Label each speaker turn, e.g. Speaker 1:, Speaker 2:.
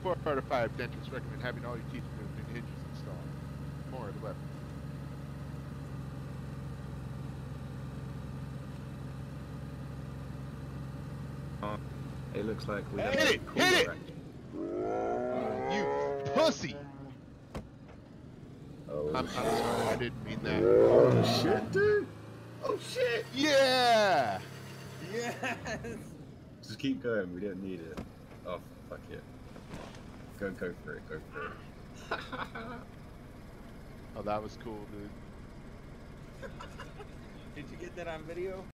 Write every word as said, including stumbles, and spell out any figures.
Speaker 1: Four out of five dentists recommend having all your teeth removed and hinges installed. More of the weapon.
Speaker 2: It looks like we
Speaker 1: Hit
Speaker 2: have
Speaker 1: it!
Speaker 2: a
Speaker 1: Hit
Speaker 2: cooler
Speaker 1: it! You pussy!
Speaker 2: Oh,
Speaker 1: I'm, I'm sorry, I didn't mean that.
Speaker 2: oh shit, dude! Oh shit!
Speaker 1: Yeah!
Speaker 3: Yes!
Speaker 2: Just keep going, we don't need it. Oh, fuck it. Go, go for it, go for it.
Speaker 1: Oh, that was cool, dude.
Speaker 3: Did you get that on video?